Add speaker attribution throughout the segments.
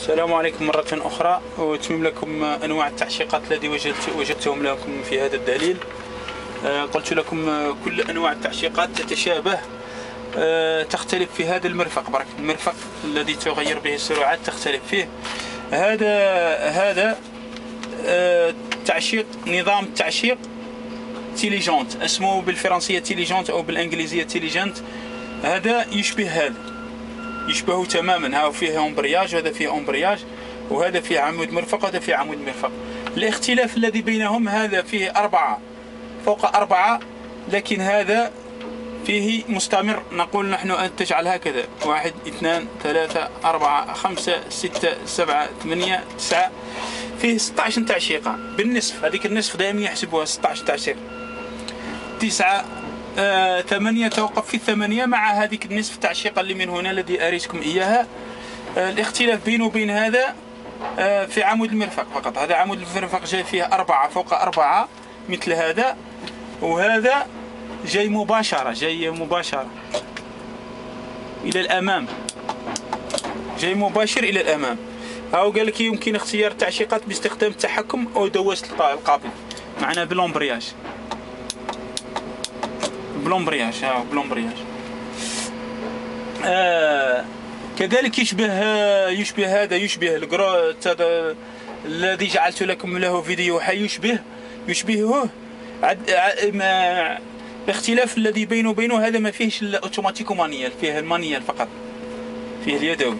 Speaker 1: السلام عليكم مرة أخرى، وأتمم لكم أنواع التعشيقات الذي وجدتهم لكم في هذا الدليل. قلت لكم كل أنواع التعشيقات تتشابه، تختلف في هذا المرفق. برك المرفق الذي تغير به السرعات تختلف فيه. هذا تعشيق، نظام تعشيق تيليجونت، اسمه بالفرنسية تيليجونت أو بالإنجليزية تيليجنت. هذا يشبهه تماما. ها فيه امبرياج وهذا فيه امبرياج، وهذا فيه عمود مرفق وهذا فيه عمود مرفق. الاختلاف الذي بينهم هذا فيه 4 فوق 4، لكن هذا فيه مستمر. نقول نحن أن تجعل هكذا 1 2 3 4 5 6 7 8 9، فيه 16 تعشيقة بالنصف. هذيك النصف دائما يحسبوها 16 تعشيق. 9 8 توقف في 8 مع هذيك النصف تعشيقة اللي من هنا الذي أريتكم إياها. الاختلاف بينه وبين هذا في عمود المرفق فقط. هذا عمود المرفق جاي فيه 4 فوق 4 مثل هذا، وهذا جاي مباشرة إلى الأمام، جاي مباشر إلى الأمام. هاو قال لك يمكن اختيار التعشيقات باستخدام التحكم أو دواسة القابل. معنا بلومبرياج، ها بلومبرياج. كذلك يشبه هذا، يشبه الجرو الذي جعلت لكم له فيديو حي، يشبهه. الاختلاف الذي بينه وبينه هذا ما فيهش الاوتوماتيكو مانيال، فيه المانيال فقط، فيه اليدوي.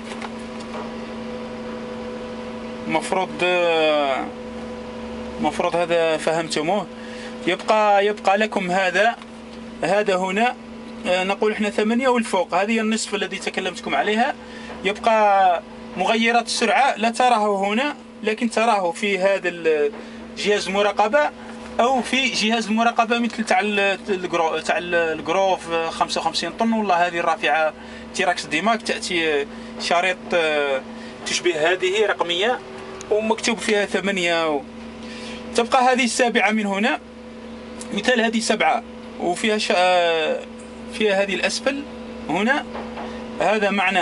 Speaker 1: مفروض هذا فهمتموه. يبقى لكم هذا هنا. نقول احنا 8 والفوق، هذه النصف الذي تكلمتكم عليها. يبقى مغيرات السرعة لا تراه هنا، لكن تراه في هذا جهاز المراقبة، أو في جهاز المراقبة مثل تاع الجروف 55 طن، والله هذه الرافعة تيراكس ديماك تأتي شريط تشبه هذه رقمية ومكتوب فيها 8. تبقى هذه 7 من هنا، مثال هذه 7 وفيها فيها هذه الأسفل هنا. هذا معنى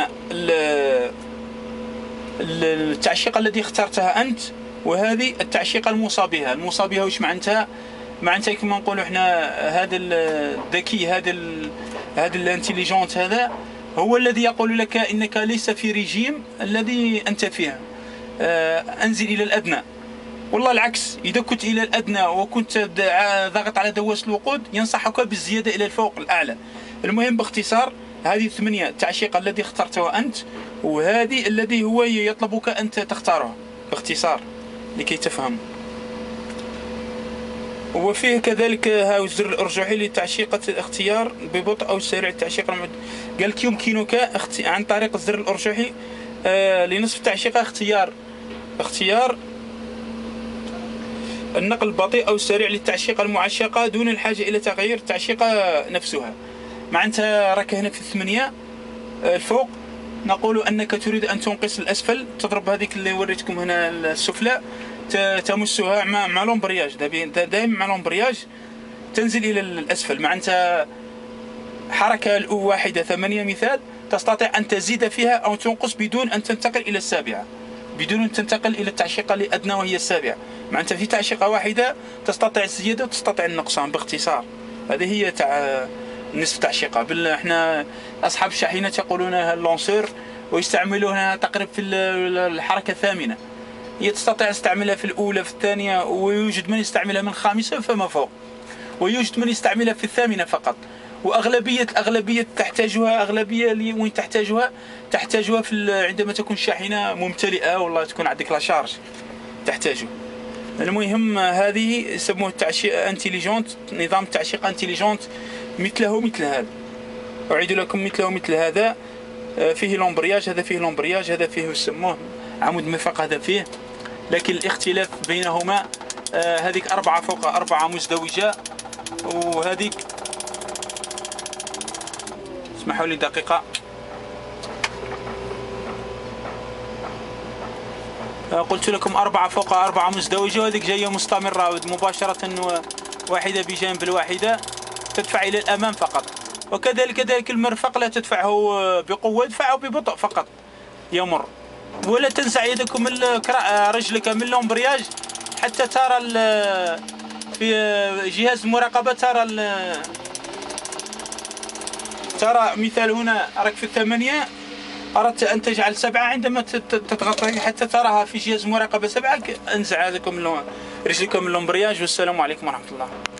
Speaker 1: التعشيقة الذي اخترتها أنت، وهذه التعشيقة المصابهة. وش معناتها كما نقولوا احنا هذا الذكي، هذا الانتيليجنت، هذا هو الذي يقول لك إنك ليس في ريجيم الذي أنت فيه. أنزل إلى الأدنى. والله العكس، إذا كنت إلى الأدنى وكنت ضاغط على دواس الوقود ينصحك بالزيادة إلى الفوق الأعلى. المهم باختصار هذه 8 تعشيقة الذي اخترتها أنت، وهذه الذي هو يطلبك أنت تختاره باختصار لكي تفهم. وفيه كذلك هاو الزر الأرجحي لتعشيقة الاختيار ببطء أو سريع التعشيق. قال لك يمكنك عن طريق الزر الأرجحي لنصف التعشيقة اختيار النقل البطيء أو السريع للتعشيقة المعشقة دون الحاجة إلى تغيير التعشيقة نفسها. معناتها راك هنا في 8 الفوق، نقول أنك تريد أن تنقص الأسفل، تضرب هذيك اللي وريتكم هنا السفلى، تمسها مع لومبرياج. دائما مع لومبرياج تنزل إلى الأسفل. معناتها حركة واحدة 8 مثال، تستطيع أن تزيد فيها أو تنقص بدون أن تنتقل إلى السابعة، بدون أن تنتقل إلى التعشيقة الأدنى وهي السابعة. معناتها في تعشيقة واحدة تستطيع الزيادة وتستطيع النقصان باختصار. هذه هي نصف تعشيقة. احنا أصحاب الشاحنات يقولونها اللونسور، ويستعملونها تقريبا في الحركة الثامنة. هي تستطيع تستعملها في الأولى، في الثانية، ويوجد من يستعملها من الخامسة فما فوق، ويوجد من يستعملها في الثامنة فقط. وأغلبية تحتاجها، أغلبية اللي وين تحتاجها في عندما تكون الشاحنة ممتلئة، والله تكون عندك لا شارج تحتاجه. المهم هذه يسموه التعشيق انتيليجنت، نظام التعشيق انتيليجنت، مثل هذا. أعيد لكم مثل هذا. فيه لومبرياج، هذا فيه لومبرياج، هذا فيه يسموه عمود مرفق، هذا فيه. لكن الاختلاف بينهما هذيك 4 فوق 4 مزدوجة، وهذيك اسمحوا لي دقيقة. قلت لكم 4 فوق 4 مزدوجة، وهذيك جاية مستمرة مباشرة، واحدة بجانب الواحدة، تدفع إلى الأمام فقط. وكذلك المرفق لا تدفعه بقوة، ادفعه ببطء فقط يمر. ولا تنزع يدك من رجلك من الامبرياج حتى ترى في جهاز المراقبة ترى مثال هنا راك في 8، أردت أن تجعل 7، عندما تضغط حتى تراها في جهاز المراقبة 7 انزع هذاك من رجلك من الامبرياج. والسلام عليكم ورحمة الله.